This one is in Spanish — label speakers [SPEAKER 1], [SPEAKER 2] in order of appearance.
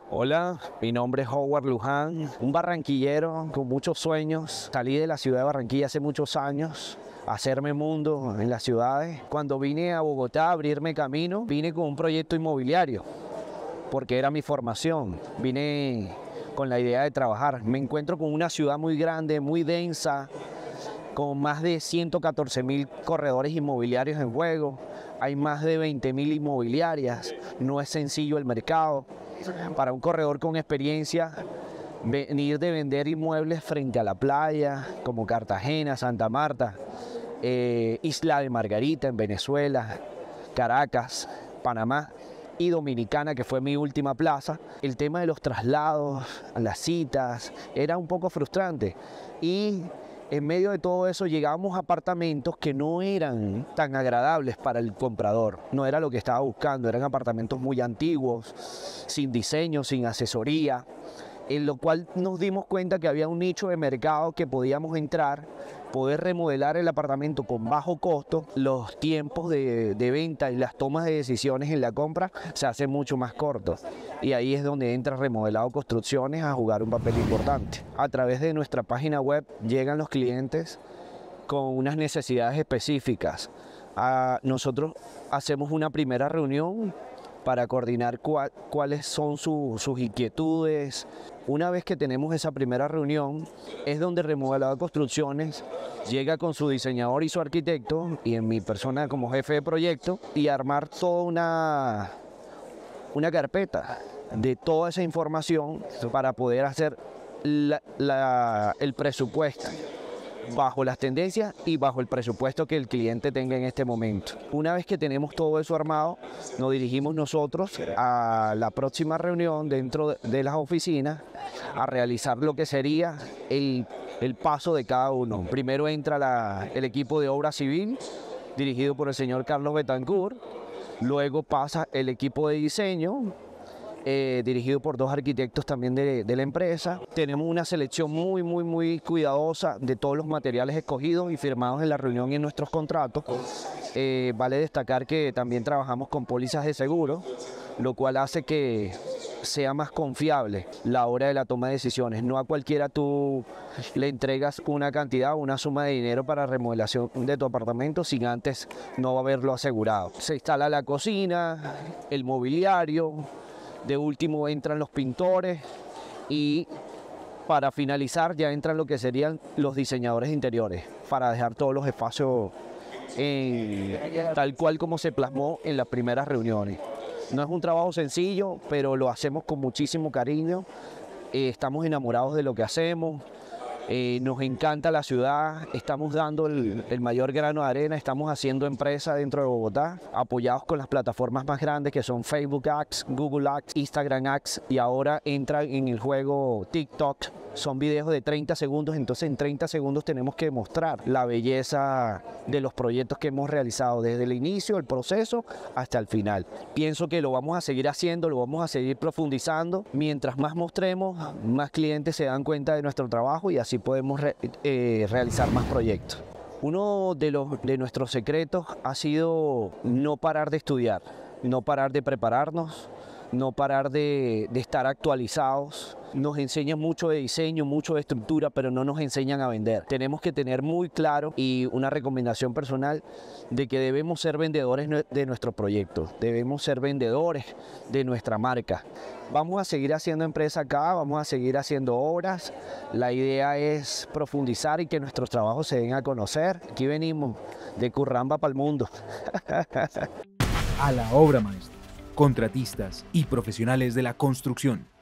[SPEAKER 1] Hola, mi nombre es Howard Luján, un barranquillero con muchos sueños. Salí de la ciudad de Barranquilla hace muchos años a hacerme mundo en las ciudades. Cuando vine a Bogotá a abrirme camino, vine con un proyecto inmobiliario, porque era mi formación. Vine con la idea de trabajar. Me encuentro con una ciudad muy grande, muy densa, con más de 114.000 corredores inmobiliarios en juego. Hay más de 20.000 inmobiliarias. No es sencillo el mercado. Para un corredor con experiencia, venir de vender inmuebles frente a la playa, como Cartagena, Santa Marta, Isla de Margarita en Venezuela, Caracas, Panamá y Dominicana, que fue mi última plaza, el tema de los traslados, las citas, era un poco frustrante. Y en medio de todo eso llegábamos a apartamentos que no eran tan agradables para el comprador, no era lo que estaba buscando, eran apartamentos muy antiguos, sin diseño, sin asesoría, en lo cual nos dimos cuenta que había un nicho de mercado que podíamos entrar, poder remodelar el apartamento con bajo costo. Los tiempos de venta y las tomas de decisiones en la compra se hacen mucho más cortos, y ahí es donde entra Remodelado Construcciones a jugar un papel importante. A través de nuestra página web llegan los clientes con unas necesidades específicas. Nosotros hacemos una primera reunión para coordinar cuáles son sus inquietudes. Una vez que tenemos esa primera reunión, es donde Remodelado Construcciones llega con su diseñador y su arquitecto, y en mi persona como jefe de proyecto, y armar toda una carpeta de toda esa información para poder hacer el presupuesto bajo las tendencias y bajo el presupuesto que el cliente tenga en este momento. Una vez que tenemos todo eso armado, nos dirigimos nosotros a la próxima reunión dentro de las oficinas a realizar lo que sería el paso de cada uno. Primero entra el equipo de obra civil, dirigido por el señor Carlos Betancourt. Luego pasa el equipo de diseño, dirigido por dos arquitectos también de la empresa. Tenemos una selección muy cuidadosa de todos los materiales escogidos y firmados en la reunión y en nuestros contratos. Vale destacar que también trabajamos con pólizas de seguro, lo cual hace que sea más confiable la hora de la toma de decisiones. No a cualquiera tú le entregas una cantidad o una suma de dinero para remodelación de tu apartamento sin antes no haberlo asegurado. Se instala la cocina, el mobiliario. De último entran los pintores, y para finalizar ya entran lo que serían los diseñadores interiores, para dejar todos los espacios tal cual como se plasmó en las primeras reuniones. No es un trabajo sencillo, pero lo hacemos con muchísimo cariño. Estamos enamorados de lo que hacemos. Nos encanta la ciudad, estamos dando el mayor grano de arena, estamos haciendo empresa dentro de Bogotá, apoyados con las plataformas más grandes que son Facebook Ads, Google Ads, Instagram Ads, y ahora entra en el juego TikTok. Son videos de 30 segundos, entonces en 30 segundos tenemos que mostrar la belleza de los proyectos que hemos realizado desde el inicio, el proceso, hasta el final. Pienso que lo vamos a seguir haciendo, lo vamos a seguir profundizando. Mientras más mostremos, más clientes se dan cuenta de nuestro trabajo y así podemos realizar más proyectos. Uno de nuestros secretos ha sido no parar de estudiar, no parar de prepararnos, no parar de estar actualizados. Nos enseñan mucho de diseño, mucho de estructura, pero no nos enseñan a vender. Tenemos que tener muy claro, y una recomendación personal, de que debemos ser vendedores de nuestros proyectos, debemos ser vendedores de nuestra marca. Vamos a seguir haciendo empresa acá, vamos a seguir haciendo obras. La idea es profundizar y que nuestros trabajos se den a conocer. Aquí venimos de Curramba para el mundo.
[SPEAKER 2] A la obra, maestro. Contratistas y profesionales de la construcción.